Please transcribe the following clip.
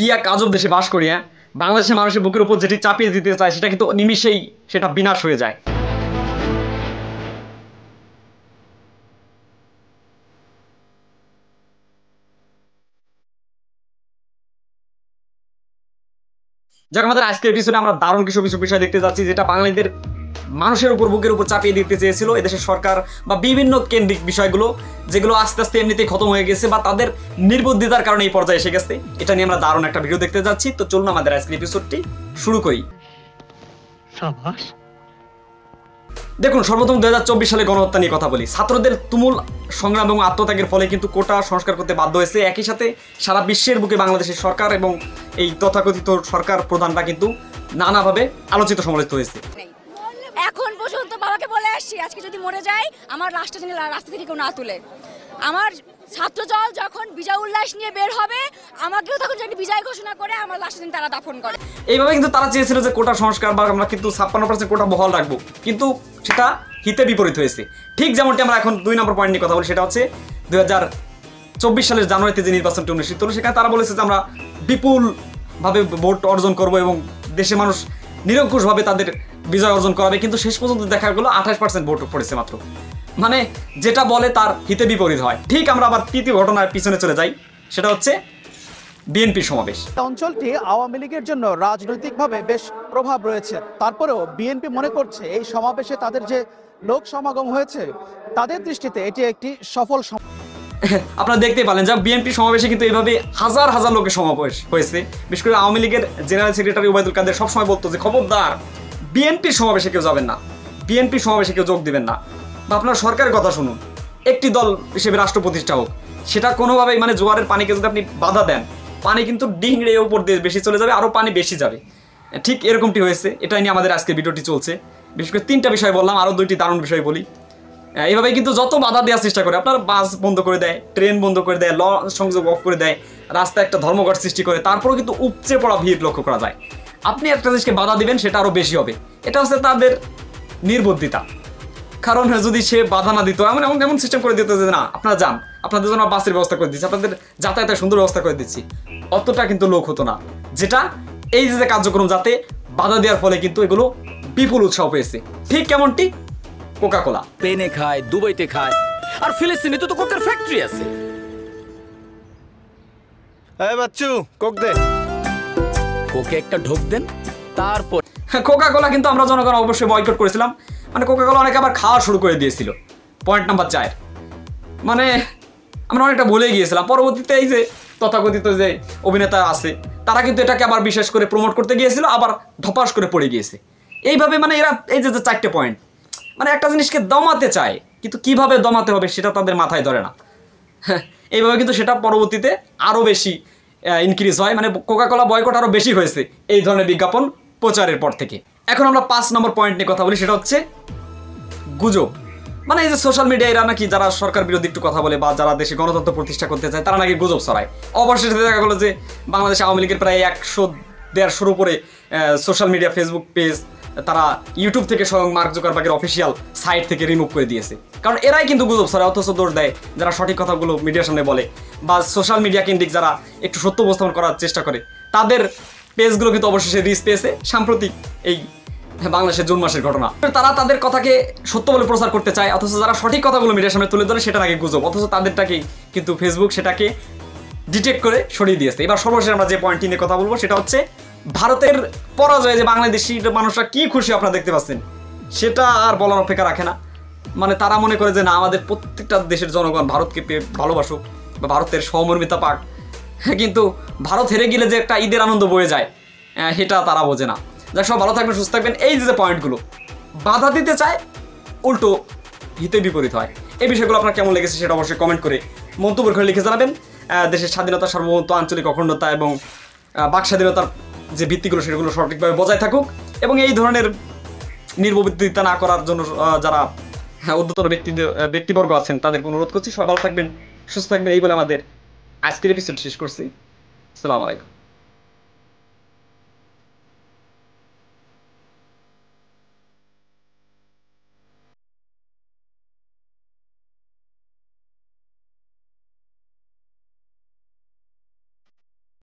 কি এক আজব দেশে বাস করি। বাংলাদেশের মানুষের বুকের উপর যেটি চাপিয়ে দিতে চায় সেটা কিন্তু নিমিষেই সেটা বিনাশ হয়ে যায়। যাক, আমাদের আজকের এপিসোডে আমরা দারুণ কিছু কিছু বিষয় দেখতে যাচ্ছি যেটা বাঙালিদের মানুষের উপর বুকের উপর চাপিয়ে দিতে চেয়েছিল এদেশের সরকার বা বিভিন্ন কেন্দ্রিক বিষয়গুলো, যেগুলো আস্তে আস্তে এমনিতেই খতম হয়ে গেছে বা তাদের নির্বুদ্ধিতার কারণে এই পর্যায়ে এসে গেছে। এটা নিয়ে আমরা দারুণ একটা ভিডিও দেখতে যাচ্ছি। তো চলুন আমাদের আজকের এপিসোডটি শুরু করি। দেখুন, সর্বপ্রথম 2024 সালে গণহত্যা নিয়ে কথা বলি। ছাত্রদের তুমুল সংগ্রাম এবং আত্মত্যাগের ফলে কিন্তু কোটা সংস্কার করতে বাধ্য হয়েছে। একই সাথে সারা বিশ্বের বুকে বাংলাদেশের সরকার এবং এই তথাকথিত সরকার প্রধানরা কিন্তু নানাভাবে আলোচিত সমালোচিত হয়েছে। এখন পর্যন্ত বাবাকে বলে আসছি, আজকে যদি মরে যাই আমার লাশটা যেন রাস্তা থেকে কেউ না তুলে। আমার ছাত্রদল যখন বিজয় উল্লাস নিয়ে বের হবে, আমাকেও তখন যদি বিজয় ঘোষণা করে আমার লাশটা যেন তারা দাফন করে। এইভাবে কিন্তু তারা চেয়েছিল যে কোটা সংস্কার বা আমরা কিন্তু 56% কোটা বহাল রাখবো, কিন্তু সেটা হিতে বিপরীত হয়েছে। ঠিক যেমনটি আমরা এখন 2 নম্বর পয়েন্ট নিয়ে কথা বলি, সেটা হচ্ছে 2024 সালের জানুয়ারিতে যে নির্বাচনটি অনুষ্ঠিত হলো সেখানে তারা বলেছে যে আমরা বিপুলভাবে ভোট অর্জন করব এবং দেশের মানুষ নিরঙ্কুশভাবে তাদের বিজয় অর্জন করাবে, কিন্তু শেষ পর্যন্ত দেখা গেলো 28% ভোট পড়েছে মাত্র। মানে যেটা বলে তার হিতে বিপরীত হয়। ঠিক আমরা আবার তৃতীয় ঘটনার পিছনে চলে যাই, সেটা হচ্ছে বিএনপির সমাবেশ। অঞ্চলটি আওয়ামী লীগের জন্য রাজনৈতিকভাবে বেশ প্রভাব রয়েছে। তারপরেও বিএনপি মনে করছে এই সমাবেশে তাদের যে লোক সমাগম হয়েছে তাদের দৃষ্টিতে এটি একটি সফল। আপনারা দেখতেই পেলেন যে বিএনপি সমাবেশে কিন্তু এইভাবে হাজার হাজার লোকের সমাবেশ হয়েছে। বিশেষ করে আওয়ামী লীগের জেনারেল সেক্রেটারি ওবায়দুল কাদের সবসময় বলতো যে খবরদার বিএনপির সমাবেশে কেউ যাবেন না, বিএনপির সমাবেশে কেউ যোগ দিবেন না, বা আপনার সরকারের কথা শুনুন, একটি দল হিসেবে রাষ্ট্র প্রতিষ্ঠা হোক। সেটা কোনোভাবেই মানে জোয়ারের পানিকে যদি আপনি বাধা দেন, পানি কিন্তু ডিংড়ে উপর দিয়ে বেশি চলে যাবে, আরও পানি বেশি যাবে। ঠিক এরকমটি হয়েছে। এটাই নিয়ে আমাদের আজকে ভিডিওটি চলছে। বিশেষ করে 3টা বিষয় বললাম, আরও 2টি দারুণ বিষয় বলি। এইভাবে কিন্তু যত বাধা দেওয়ার চেষ্টা করে, আপনার বাস বন্ধ করে দেয়, ট্রেন বন্ধ করে দেয়, সংযোগ অফ করে দেয়, রাস্তায় একটা ধর্মঘট সৃষ্টি করে, তারপরেও কিন্তু উপচে পড়া ভিড় লক্ষ্য করা যায়। আপনি একটা জিনিসকে বাধা দিবেন সেটা আরও বেশি হবে। এটা হচ্ছে তাদের নির্বুদ্ধিতা। কারণ যদি সে বাধা না দিত, এমন সিস্টেম করে দিত যে না আপনারা যান, আপনাদের জন্য বাসের ব্যবস্থা করে দিচ্ছি, আপনাদের যাতায়াতের সুন্দর ব্যবস্থা করে দিচ্ছি, অতটা কিন্তু লোক হতো না। যেটা এই যে কার্যক্রম যাতে বাধা দেওয়ার ফলে কিন্তু এগুলো বিপুল উৎসাহ পেয়েছে। ঠিক কেমনটি কোকা কোলা স্পেনে খায়, দুবাইতে খায়, আর ফিলিস্তিনে তো কোকের ফ্যাক্টরি আছে। এই বাচ্চু কোক দে, কোকে একটা ঢোক দেন। তারপর কোকা কোলা কিন্তু আমরা জনগণ অবশ্যই বয়কট করেছিলাম। মানে কোকা কোলা অনেকে আবার খাওয়া শুরু করে দিয়েছিল। পয়েন্ট নাম্বার 4, মানে আমরা অনেকটা ভুলে গিয়েছিলাম। পরবর্তীতে এই যে তথাকথিত যে অভিনেতা আছে তারা কিন্তু এটাকে আবার বিশেষ করে প্রমোট করতে গিয়েছিল, আবার ধপাস করে পড়ে গিয়েছে। এইভাবে মানে এরা এই যে 4টে পয়েন্ট, মানে একটা জিনিসকে দমাতে চায়, কিন্তু কিভাবে দমাতে হবে সেটা তাদের মাথায় ধরে না। এইভাবে কিন্তু সেটা পরবর্তীতে আরও বেশি ইনক্রিজ হয়। মানে কোকা কোলা বয়কট আরও বেশি হয়েছে এই ধরনের বিজ্ঞাপন প্রচারের পর থেকে। এখন আমরা 5 নম্বর পয়েন্ট নিয়ে কথা বলি, সেটা হচ্ছে গুজব। মানে এই যে সোশ্যাল মিডিয়া এরা নাকি যারা সরকার বিরোধী একটু কথা বলে বা যারা দেশে গণতন্ত্র প্রতিষ্ঠা করতে চায় তারা নাকি গুজব ছড়ায়। অবশেষে দেখা গেলো যে বাংলাদেশ আওয়ামী লীগের প্রায় 100-150 উপরে সোশ্যাল মিডিয়া, ফেসবুক পেজ তারা ইউটিউব থেকে স্বয়ং মার্ক জুকারবার্গের অফিসিয়াল সাইট থেকে রিমুভ করে দিয়েছে। কারণ এরাই কিন্তু গুজব ছড়ায়, অথচ দোষ দেয় যারা সঠিক কথাগুলো মিডিয়ার সামনে বলে বা সোশ্যাল মিডিয়া কেন্দ্রিক যারা একটু সত্য উপস্থাপন করার চেষ্টা করে, তাদের পেজগুলো কিন্তু অবশেষে রিচ পেয়েছে। সাম্প্রতিক এই বাংলাদেশের জুন মাসের ঘটনা, তারা তাদের কথাকে সত্য বলে প্রচার করতে চায়, অথচ যারা সঠিক কথাগুলো মিডিয়ার সামনে তুলে ধরে সেটা নাকি গুজব, অথচ তাদেরটাকেই কিন্তু ফেসবুক সেটাকে ডিটেক্ট করে সরিয়ে দিয়েছে। এবার সর্বশেষ আমরা যে পয়েন্টটি নিয়ে কথা বলবো সেটা হচ্ছে ভারতের পরাজয়ে যে বাংলাদেশি মানুষরা কি খুশি আপনারা দেখতে পাচ্ছেন, সেটা আর বলার অপেক্ষা রাখে না। মানে তারা মনে করে যে না, আমাদের প্রত্যেকটা দেশের জনগণ ভারতকে পেয়ে ভালোবাসুক বা ভারতের সহমর্মিতা পাক, কিন্তু ভারত হেরে গেলে যে একটা ঈদের আনন্দ বয়ে যায় সেটা তারা বোঝে না। যাক, সব ভালো থাকবেন, সুস্থ থাকবেন। এই যে পয়েন্টগুলো বাধা দিতে চায়, উল্টো হিতে বিপরীত হয়। এই বিষয়গুলো আপনার কেমন লেগেছে সেটা অবশ্যই কমেন্ট করে মন্তব্য করে লিখে জানাবেন। দেশের স্বাধীনতা, সার্বভৌমত্ব, আঞ্চলিক অখণ্ডতা এবং বাক স্বাধীনতার যে ভিত্তিগুলো সেগুলো সঠিকভাবে বজায় থাকুক এবং এই ধরনের নির্বুদ্ধিতা না করার জন্য যারা উদ্যতন ব্যক্তিবর্গ আছেন তাদেরকে অনুরোধ করছি। সবাই ভালো থাকবেন, সুস্থ থাকবেন। এই বলে আমাদের আজকের এপিসোড শেষ করছি। আসসালামু আলাইকুম।